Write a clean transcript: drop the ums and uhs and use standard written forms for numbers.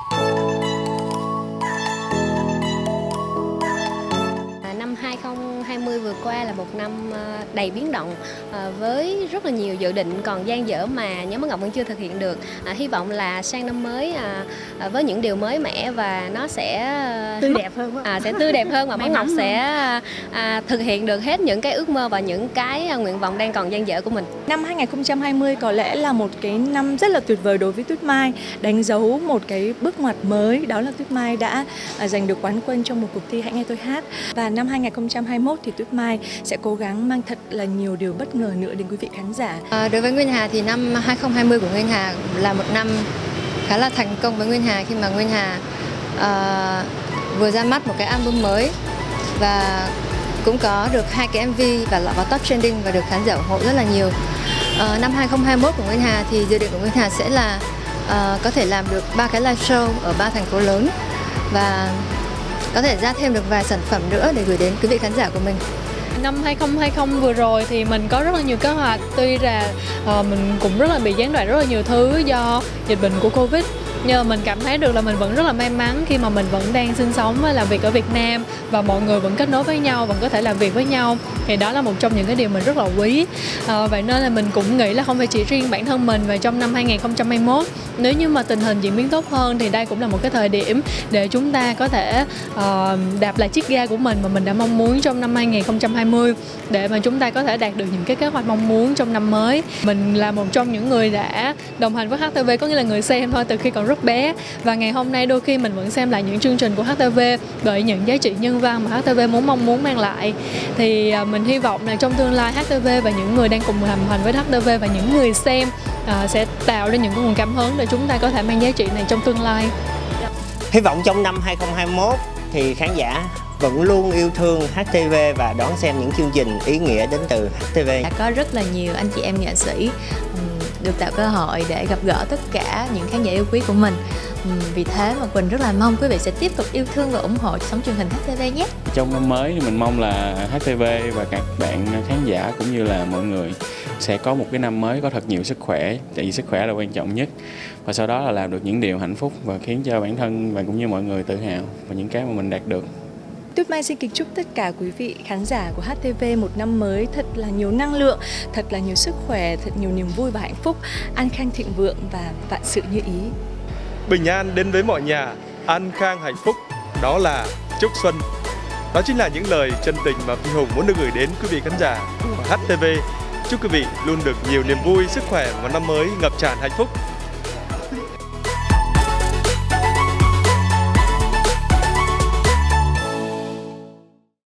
Năm 2020 vừa qua là một năm đầy biến động với rất là nhiều dự định còn dang dở mà nhóm Bác Ngọc vẫn chưa thực hiện được. Hy vọng là sang năm mới với những điều mới mẻ và nó sẽ tươi đẹp hơn, sẽ tươi đẹp hơn và Bác Ngọc sẽ thực hiện được hết những cái ước mơ và những cái nguyện vọng đang còn dang dở của mình. Năm 2020 có lẽ là một cái năm rất là tuyệt vời đối với Tuyết Mai, đánh dấu một cái bước ngoặt mới, đó là Tuyết Mai đã giành được quán quân trong một cuộc thi Hãy Nghe Tôi Hát. Và năm 2021 thì Tuyết Mai sẽ cố gắng mang thật là nhiều điều bất ngờ nữa đến quý vị khán giả. Đối với Nguyên Hà thì năm 2020 của Nguyên Hà là một năm khá là thành công với Nguyên Hà, khi mà Nguyên Hà vừa ra mắt một cái album mới và cũng có được 2 cái MV và lọt vào top trending và được khán giả ủng hộ rất là nhiều. Năm 2021 của Nguyên Hà thì dự định của Nguyên Hà sẽ là có thể làm được 3 cái live show ở 3 thành phố lớn và có thể ra thêm được vài sản phẩm nữa để gửi đến quý vị khán giả của mình. Năm 2020 vừa rồi thì mình có rất là nhiều kế hoạch, tuy là mình cũng rất là bị gián đoạn rất là nhiều thứ do dịch bệnh của Covid. Nhưng mà mình cảm thấy được là mình vẫn rất là may mắn khi mà mình vẫn đang sinh sống và làm việc ở Việt Nam và mọi người vẫn kết nối với nhau, vẫn có thể làm việc với nhau. Thì đó là một trong những cái điều mình rất là quý. Vậy nên là mình cũng nghĩ là không phải chỉ riêng bản thân mình, và trong năm 2021 nếu như mà tình hình diễn biến tốt hơn thì đây cũng là một cái thời điểm để chúng ta có thể đạp lại chiếc ga của mình mà mình đã mong muốn trong năm 2020, để mà chúng ta có thể đạt được những cái kế hoạch mong muốn trong năm mới. Mình là một trong những người đã đồng hành với HTV, có nghĩa là người xem thôi, từ khi còn rất bé, và ngày hôm nay đôi khi mình vẫn xem lại những chương trình của HTV bởi những giá trị nhân văn mà HTV mong muốn mang lại. Thì mình hy vọng là trong tương lai HTV và những người đang cùng đồng hành với HTV và những người xem sẽ tạo ra những nguồn cảm hứng để chúng ta có thể mang giá trị này trong tương lai. Hy vọng trong năm 2021 thì khán giả vẫn luôn yêu thương HTV và đón xem những chương trình ý nghĩa đến từ HTV. Đã có rất là nhiều anh chị em nghệ sĩ được tạo cơ hội để gặp gỡ tất cả những khán giả yêu quý của mình. Vì thế mà Quỳnh rất là mong quý vị sẽ tiếp tục yêu thương và ủng hộ sóng truyền hình HTV nhé. Trong năm mới thì mình mong là HTV và các bạn khán giả cũng như là mọi người sẽ có một cái năm mới có thật nhiều sức khỏe, tại vì sức khỏe là quan trọng nhất. Và sau đó là làm được những điều hạnh phúc và khiến cho bản thân và cũng như mọi người tự hào và những cái mà mình đạt được. Tuyết Mai xin kính chúc tất cả quý vị khán giả của HTV một năm mới thật là nhiều năng lượng, thật là nhiều sức khỏe, thật nhiều niềm vui và hạnh phúc, an khang thịnh vượng và vạn sự như ý. Bình an đến với mọi nhà, an khang hạnh phúc, đó là chúc xuân. Đó chính là những lời chân tình mà Phi Hùng muốn được gửi đến quý vị khán giả của HTV. Chúc quý vị luôn được nhiều niềm vui, sức khỏe và năm mới ngập tràn hạnh phúc.